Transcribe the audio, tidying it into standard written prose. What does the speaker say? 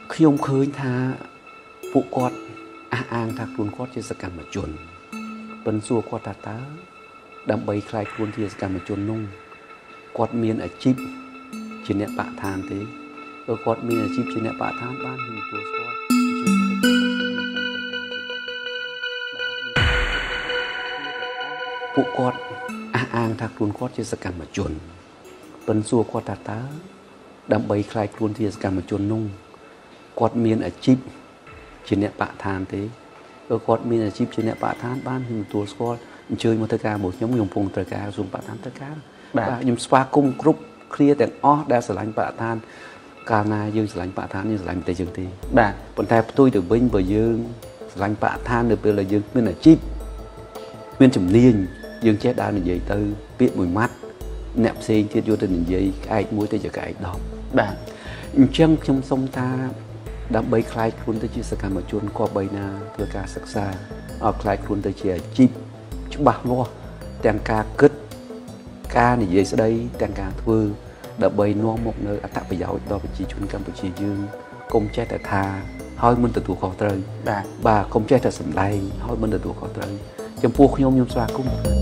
ខ្ញុំឃើញថាពួកគាត់អះអាងថាខ្លួនគាត់ជាសកម្មជនប៉ុន្តែសួរគាត់ថាតើដើម្បីខ្លាយខ្លួនជាសកម្មជននោះគាត់មានអាជីពជាអ្នកបកឋានទេបើគាត់មានអាជីពជាអ្នកបកឋានបានខ្ញុំទទួលស្គាល់ពួកគាត់អះអាងថាខ្លួនគាត់ជាសកម្មជនប៉ុន្តែសួរគាត់ថាតើដើម្បីខ្លាយខ្លួនជាសកម្មជននោះគាត់មានអាជីពជាអ្នកបកឋានទេបើគាត់មានអាជីពជាអ្នកបកឋានបានខ្ញុំទទួលស្គាល់អញ្ជើញមកធ្វើការមួយខ្ញុំកំពុងត្រូវការសួងបកឋានត្រូវការបាទខ្ញុំស្វាគមន៍គ្រប់គ្នាទាំងអស់ដែលស្រឡាញ់បកឋានកាលណាយើងស្រឡាញ់បកឋានយើងស្រឡាញ់ប្រទេសយើងទេបាទប៉ុន្តែផ្ទុយទៅវិញបើយើងស្រឡាញ់បកឋាននៅពេលដែលយើងមានអាជីពមានជំនាញយើងចេះដើរនិយាយទៅពាក្យមួយម៉ាត់អ្នកផ្សេងទៀតយកទៅនិយាយក្អែកមួយទៅជាក្អែក10បាទអញ្ចឹងខ្ញុំសូមថាដើម្បីខ្លាយខ្លួនទៅជាសកម្មជនគប្បីណាធ្វើការសិក្សាឲ្យខ្លាយខ្លួនទៅជាអាជីពច្បាស់លាស់ទាំងការគិតការនិយាយស្ដីទាំងការធ្វើដើម្បីនាំមកនៅអត្ថប្រយោជន៍ដល់ប្រជាជនកម្ពុជាយើងកុំចេះតែថាហើយមិនទទួលខុសត្រូវបាទកុំចេះតែសម្ដែងហើយមិនទទួលខុសត្រូវចំពោះខ្ញុំស្វាគមន៍